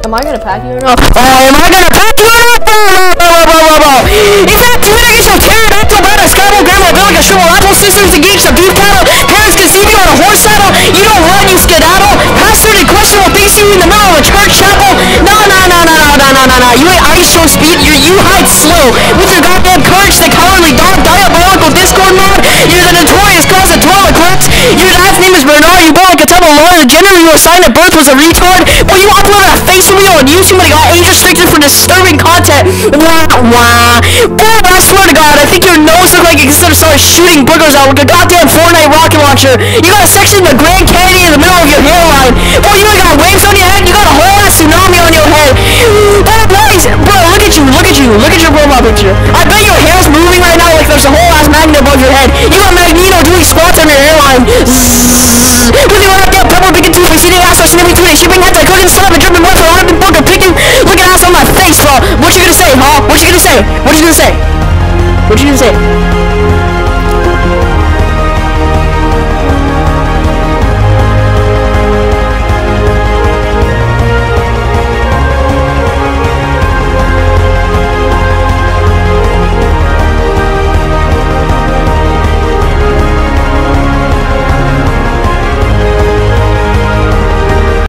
Am I gonna pack you or not? Am I gonna pack you or not? Infatti, ora che sono pterodactyl, brother, scrabble, grandma, village, a shovel, apple, sisters, and geeks, a beef cattle, parents conceive you on a horse saddle, you don't run, you skedaddle, pastor in questionable thinks you in the middle of a church chapel, no, you ain't ice show speed, you hide slow, with your goddamn courage, the cowardly dog, diabolical discord mode, you're the notorious cause of 12 eclipse, your dad's name is Bernard, you born like a type of lawyer, the gender you assigned at birth was a retard, well, you uploaded a face video on YouTube and got age restricted for disturbing content, wah. Bro, I swear to God, I think your nose looked like you could start shooting boogers out with a goddamn Fortnite rocket launcher. You got a section of the Grand Canyon in the middle of your hairline. Bro, you ain't got waves on your head, you got a whole ass tsunami on your head. Oh, nice. Bro, look at your profile picture. I bet your hair's moving right now like there's a whole ass magnet above your head. You got Magneto doing squats on your hairline. With your goddamn purple big and two face, eating ass on every 2 days, shipping heads like cooking slab and dripping wet for a been booger, picking, looking ass on my face, bro. What you gonna say, huh? What you gonna say? What you gonna say? What you gonna say?